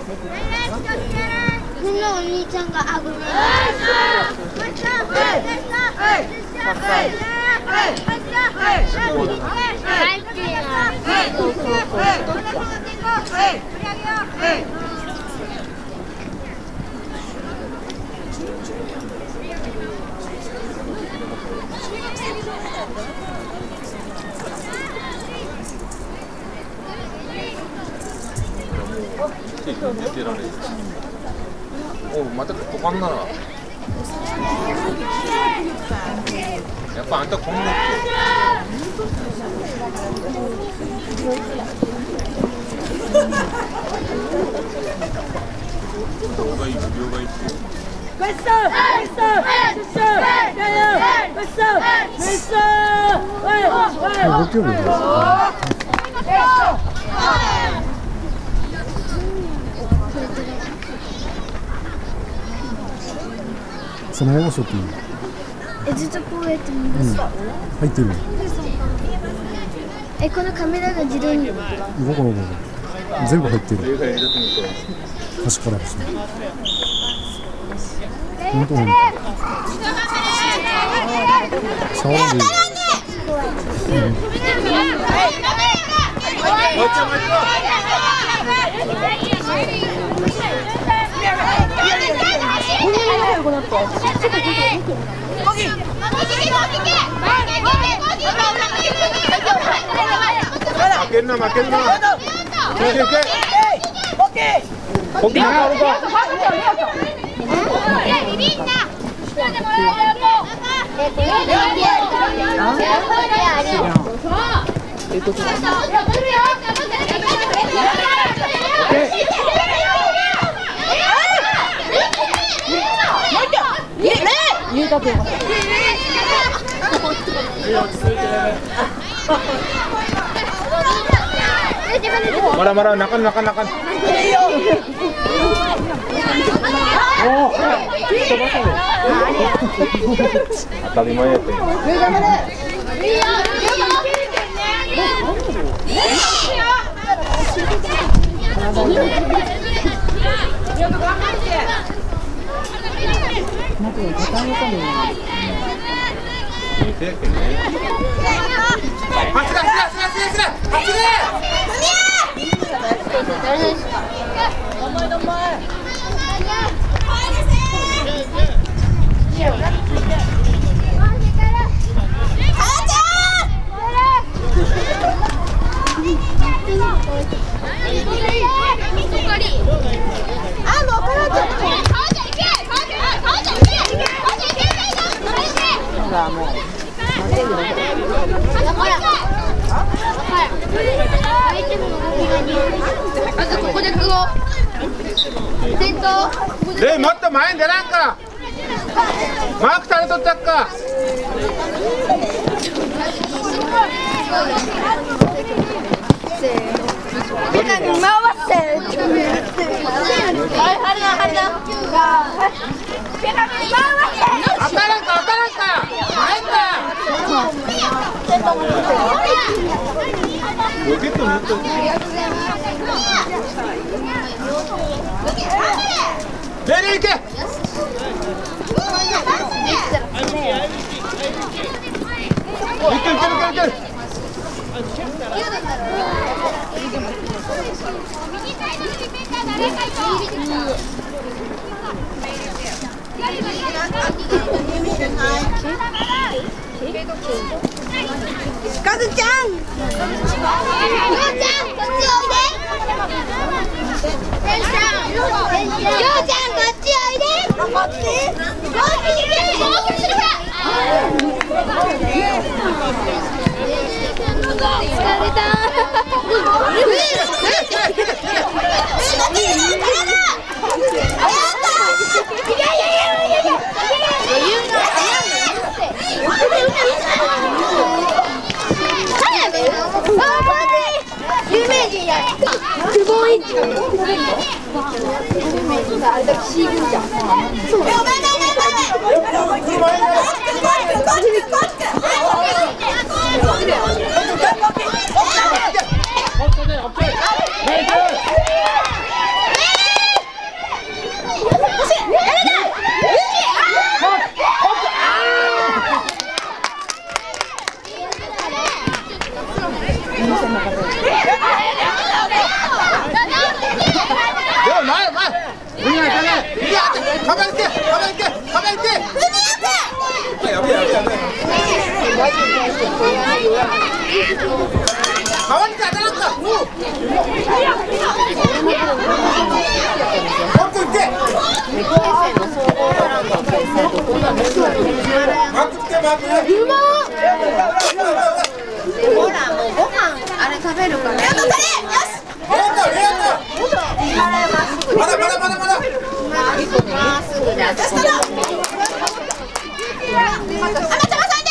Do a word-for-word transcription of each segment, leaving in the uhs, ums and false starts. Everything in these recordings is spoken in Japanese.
みんなお兄ちゃんがあぐね。 おまたここんなのやっぱあんたこんな秒がいい秒がいい Questo! Questo! Questo! Questo! Questo! Vai! Vai! そのまましょっていい？ え、ずっとこうやって見ます。 入ってる。 え、このカメラが自動に。 動かない動かない。全部入ってる。端から端。本当に。触らんでいい。 負けるな負けるな。オッケー。オッケまだまだ中中中。当たり前やって。レイもっと前に出らんか。マーク垂れとったっか。当たらんか当たらんか。前か。ロケット乗ってる。レリー行け。いけいけいけいけ。 カズちゃん。ようちゃん、こっちおいで。ようちゃん、こっちおいで。こっち。こっち行け。もう一人だ。疲れた。有名人や。久保一。有名人があれだけシールじゃん。そう。 オッケー。 いやカバン行けカバン行けカバン行けやべやべやべ川に当たらんかもうもっと行けマックつけマックうまっほらもうご飯あれ食べるから。よし。 まだまだまだまだ。 まっすぐだ。そしたら。あなたまさんで。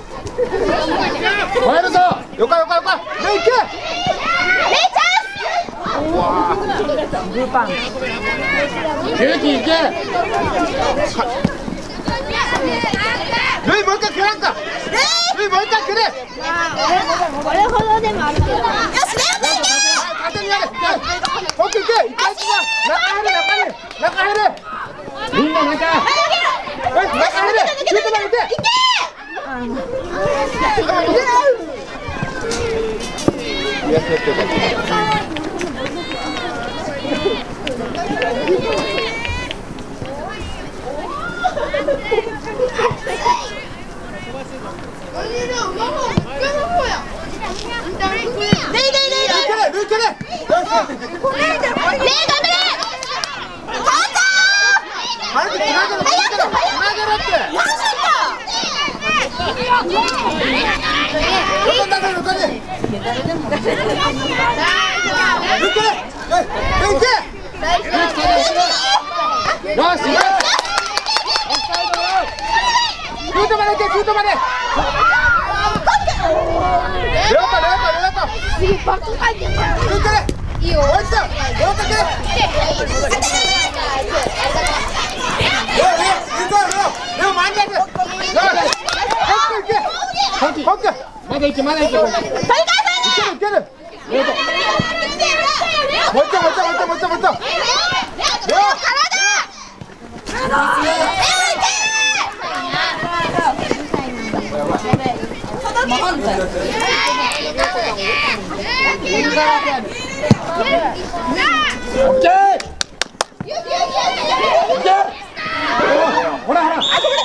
帰るぞ。よかよかよか。ね行け。 レイちゃん。グーパン。 ケーキ行け。ルイもう一回蹴らんか。ルイもう一回蹴れ。 これほどでもあるけど。 よしレイちゃん。 勝手にやれ。奥行け。行け。中入れ中入れ中入れ。みんな中。中入れ。シュートまで行け。いやちょっと。まだ行けまだ行け。取り返せね。いけるいける。もう一丁もう一丁もう一丁もう一丁もう一丁。ほらほら。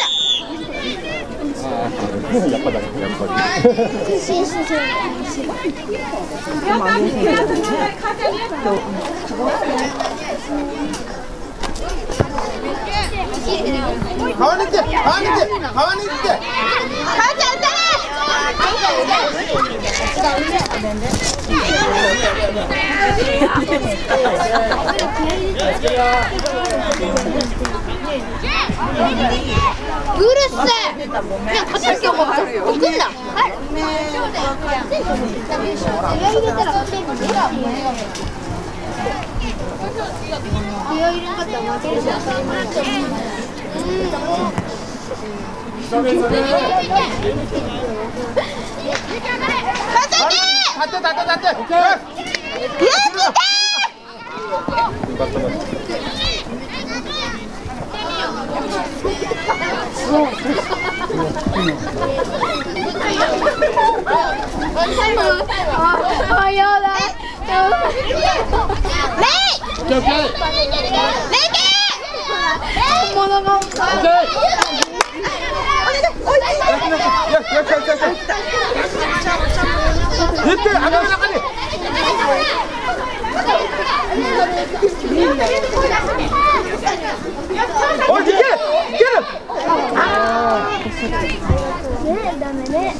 やっぱだね、やっぱり。川に行って、川に行って、川に行って。川ちゃんうるせえ。ね、勝てる気を持ってるよ。行くんだ。はい。入れたら勝てるんだ。入れ方負けるじゃん。 立って立って立って。おい、いけるいける。 ダメね。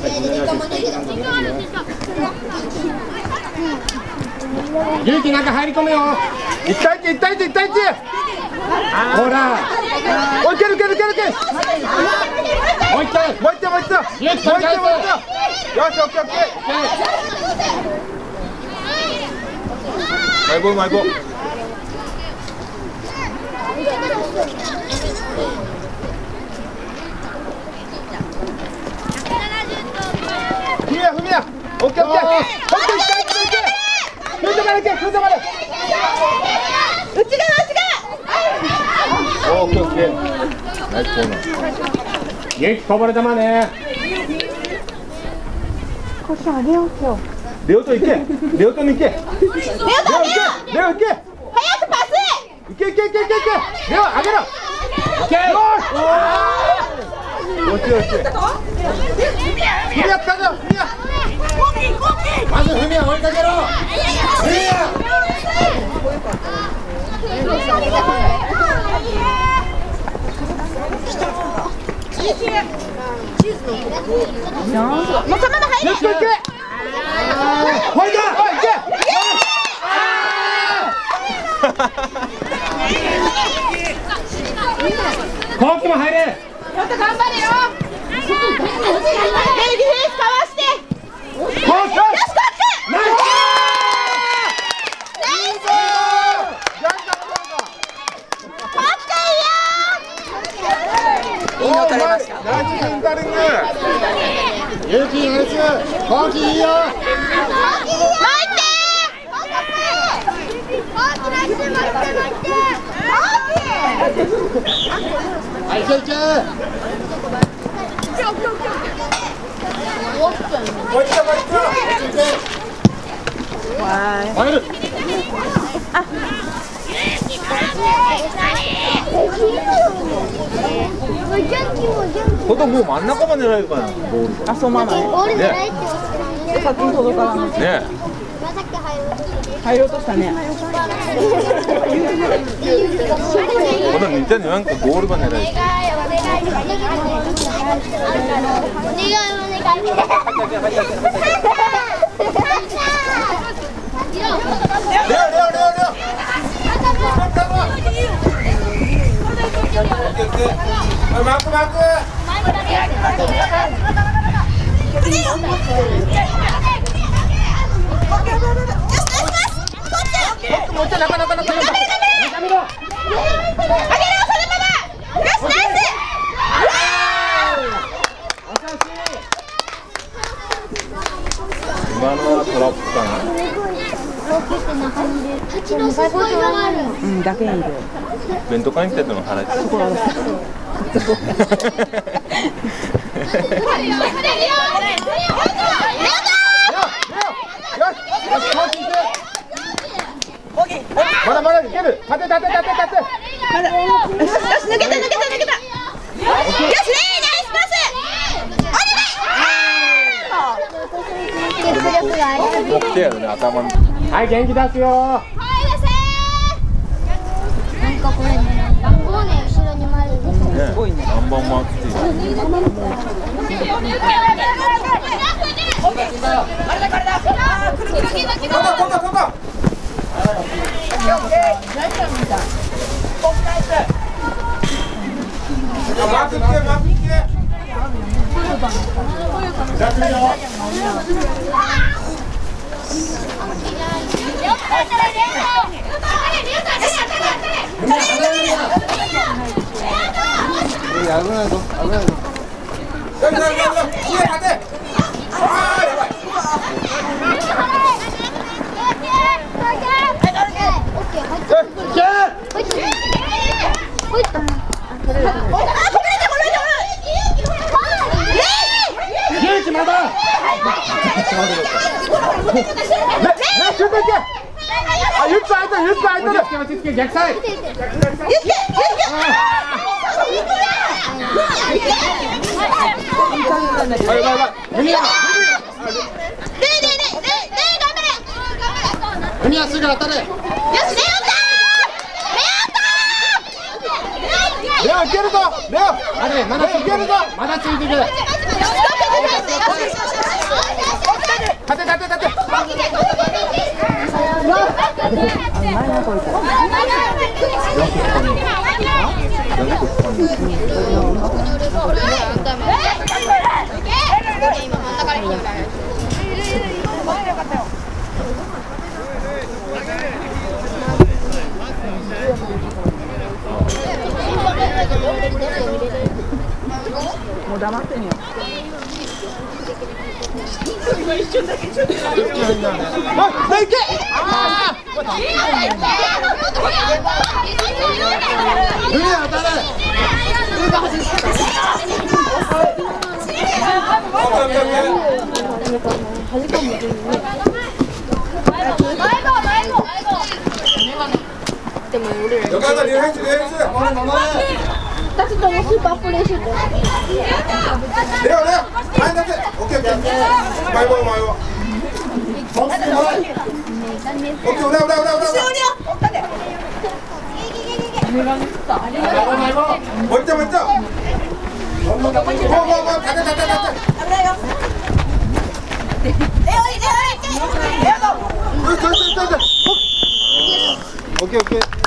勇気中入り込めよ。一対一一対一一対一。ほら。おい、いけるいけるいけるいける。もう一回もう一回もう一回もう一回もう一回。よし、オッケーオッケー。マイボールマイボール。ふみやふみや。オッケーオッケー。オッケー一対一でいけ。シュートまでいけシュートまで。 内側内側。 オッケーオッケー。ナイスコーナー。元気こぼれ球ね。 こっちあげよう今日。 レオと行け。レオとに行け。レオレオ行け。レオ行け。 早くパス。 行け行け。 けいけいけいけ。レオ上げろ。オッケー。よしよし。フミヤ使うぞ。フミヤ。まずフミヤ追いかけろ。フミヤ。 もうそのまま入れ。 よし、いけ。ほいだ。おい、いけ。コウキも入れ。 ちょっと頑張れよ。ディフェンスかわして。 コウキ。 よし、コック。 ナイス。 ナイス。 いいの取れました。ナイスセンタリング。ユキナイス。コウキいいよ。 もう一点。 はい、いけいけ。もう一度もう一度。入る。これもう真ん中まで狙えるかな、ボール。あ、そのままね。 ボール狙えって先に届かない。 ね。 入ろうとしたね。 この似てるのなんかゴールが狙える。 お願いお願い。 レオレオレオレオ。マークマーク。もう一回なかなかなかなか。やめろ。 あげろそのまま。よしナイス。 今のはトラップかな。 うん、だけにいる。 弁当買いに来てたの払えて。そこは。まだまだいける。立て立て立て立て。 よし抜けた抜けた抜けた抜けた。よしレイナイスパス。 持ってやるね、頭に。はい、元気出すよ。 なんかこれね、番号ね、後ろに丸い。 すごいね。何番マークっていう。マークつけ、マークつけ。危ないぞ、危ないぞ。やばいやばいやばい。家当て。ああ、やばい。勇気まだ。ね、ね、シュートいけ。あ、ゆっつ空いてる、ゆっつ空いてる。落ち着け、逆サイ。ゆっつけ、ゆっつけ。はいはいはい。フミヤ。フミヤすぐ当たれ。よし、レオタ。レオいけるぞ。レオ。あれ、まだついてるぞ。まだついてる。立て立て立て。 もう黙ってみよう。 一瞬だけちょっと。あ、いけ。ああ。フミヤ当たれ。 でても俺ら。 よかった、リラックス、リラックス。守れ、守れ。 二つともスーパープレーシュート。 レオ、レオ。前出せ。オッケー、オッケー。前も、前も。オッケー、裏、裏、裏、裏、裏。もう一丁、もう一丁。もう、もう、もう、立て、立て、立て。オッケーオッケー。